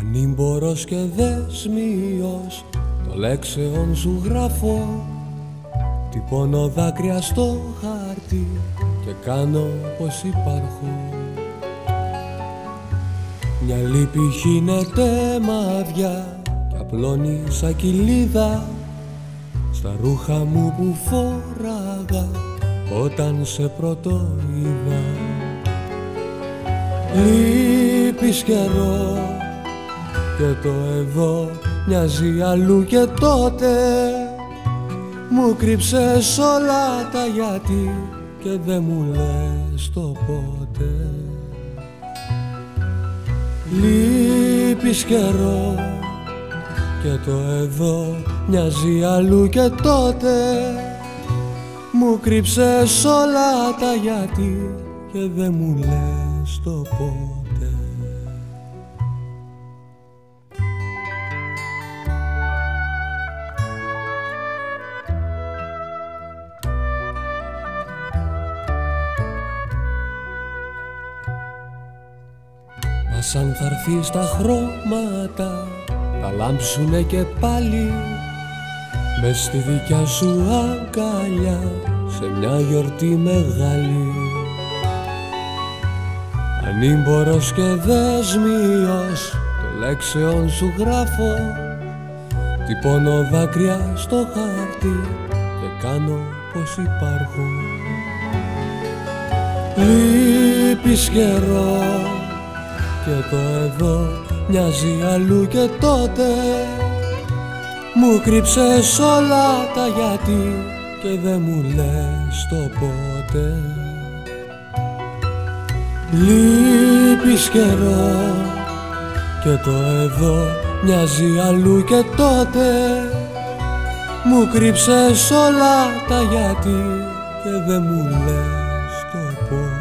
Ανήμπορος και δεσμίος το λέξεων σου γράφω, τυπώνω δάκρυα στο χάρτη και κάνω πως υπάρχω. Μια λύπη χύνεται μαύρια και απλώνει σαν κοιλίδα στα ρούχα μου που φόραγα όταν σε πρώτο είδα. Λείπεις καιρό και το εδώ μοιάζει αλλού και τότε. Μου κρύψες όλα τα γιατί και δεν μου λες το πότε. Λείπεις καιρό και το εδώ μοιάζει αλλού και τότε. Μου κρύψες όλα τα γιατί και δεν μου λες το πότε. Μα σαν θα έρθεις τα χρώματα θα λάμψουνε και πάλι μες στη δικιά σου αγκαλιά σε μια γιορτή μεγάλη. Ανήμπορος και δεσμίος το λέξεων σου γράφω, τυπώνω δάκρυα στο χάρτη και κάνω πως υπάρχω. Λείπεις καιρό και το εδώ μοιάζει αλλού και τότε. Μου κρύψες όλα τα γιατί και δεν μου λες το πότε. Λείπεις καιρό και το εδώ μοιάζει αλλού και τότε. Μου κρύψες όλα τα γιατί και δεν μου λες το πότε.